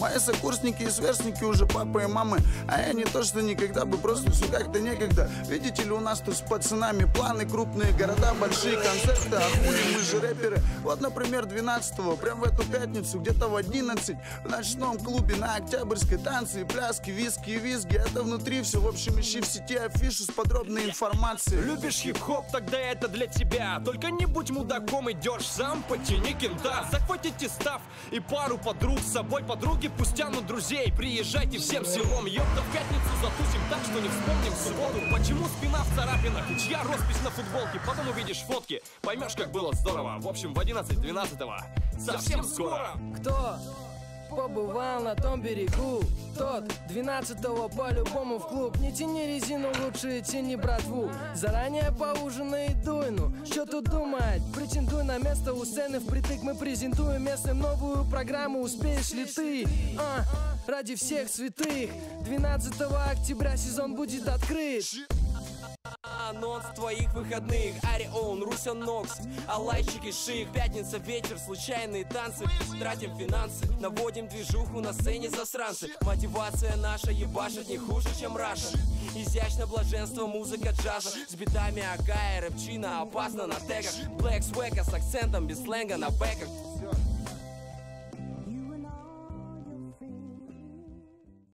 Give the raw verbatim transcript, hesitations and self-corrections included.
Мои сокурсники и сверстники уже папы и мамы, а я не то что никогда бы, просто все как-то некогда. Видите ли, у нас тут с пацанами планы крупные, города, большие концерты, а хули, мы же рэперы. Вот, например, двенадцатого, прям в эту пятницу, где-то в одиннадцать, в ночном клубе на Октябрьской танцы и пляски, виски и визги. Это внутри все, в общем, ищи в сети афишу с подробной информацией. Любишь хип-хоп, тогда это для тебя. Только не будь мудаком, идешь сам, потяни кента. Захватите став и пару подруг с собой. Подруги пусть тянут друзей, приезжайте всем селом. Ёпта, в пятницу затусим так, что не вспомним субботу. Почему спина в царапинах, чья роспись на футболке? Потом увидишь фотки, поймешь, как было здорово. В общем, в одиннадцать двенадцатого совсем скоро. Кто побывал на том берегу, тот двенадцатого по-любому в клуб. Не тяни резину, лучше тяни братву. Заранее поужинай и дуй, ну что тут думать? Претендуй на место у сцены впритык. Мы презентуем местным новую программу. Успеешь ли ты? А, ради всех святых двенадцатого октября сезон будет открыт. Анонс твоих выходных. Арион, Русян Нокс, Алайчик и Ших. Пятница, вечер, случайные танцы. Тратим финансы, наводим движуху на сцене засранцы. Мотивация наша ебашит не хуже, чем Раша. Изящно блаженство, музыка джаза. С битами Агая, рэпчина опасно на тегах. Блэк свека с акцентом, без сленга на бэках.